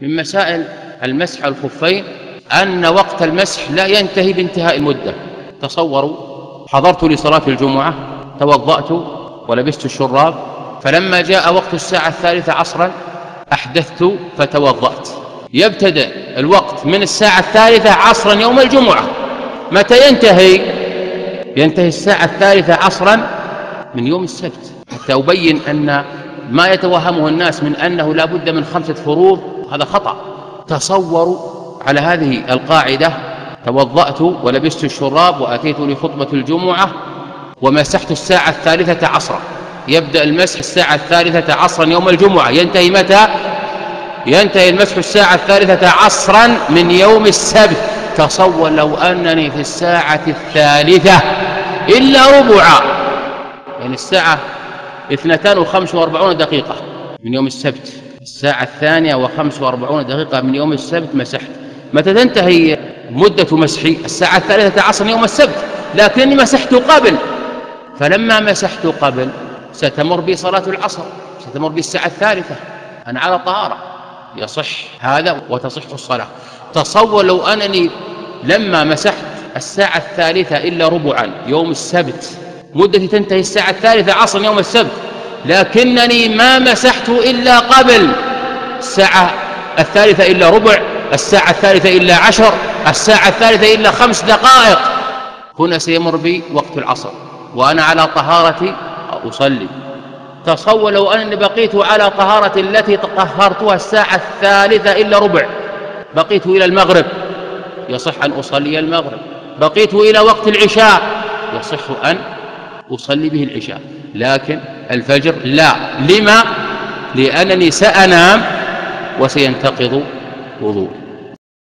من مسائل المسح على الخفين أن وقت المسح لا ينتهي بانتهاء المدة. تصوروا حضرت لصلاة الجمعة، توضأت ولبست الشراب، فلما جاء وقت الساعة 3 عصرا أحدثت فتوضأت. يبتدأ الوقت من الساعة 3 عصرا يوم الجمعة. متى ينتهي؟ ينتهي الساعة 3 عصرا من يوم السبت، حتى أبين أن ما يتوهمه الناس من أنه لا بد من 5 فروض هذا خطأ. تصوروا على هذه القاعدة: توضأت ولبست الشراب وأتيت لخطبة الجمعة ومسحت الساعة 3 عصرا. يبدأ المسح الساعة 3 عصرا يوم الجمعة، ينتهي متى؟ ينتهي المسح الساعة 3 عصرا من يوم السبت. تصور لو أنني في الساعة 3 إلا ربع، يعني الساعة 2:45 من يوم السبت، الساعة 2:45 من يوم السبت مسحت. متى تنتهي مدة مسحي؟ الساعة 3 عصرا يوم السبت، لكنني مسحت قبل. فلما مسحت قبل ستمر بي صلاة العصر، ستمر بي الساعة 3، أنا على طهارة، يصح هذا وتصح الصلاة. تصور لو أنني لما مسحت الساعة 3 إلا ربعا يوم السبت، مدتي تنتهي الساعة 3 عصرا يوم السبت، لكنني ما مسحت إلا قبل الساعة 3 إلا ربع، الساعة 3 إلا 10، الساعة 3 إلا 5 دقائق، هنا سيمر بي وقت العصر وأنا على طهارتي أصلي. تصور لو أنني بقيت على طهارة التي طهرتها الساعة 3 إلا ربع، بقيت إلى المغرب، يصح أن أصلي المغرب. بقيت إلى وقت العشاء، يصح أن أصلي به العشاء. لكن الفجر لا. لما؟ لأنني سأنام وسينتقض وضوء.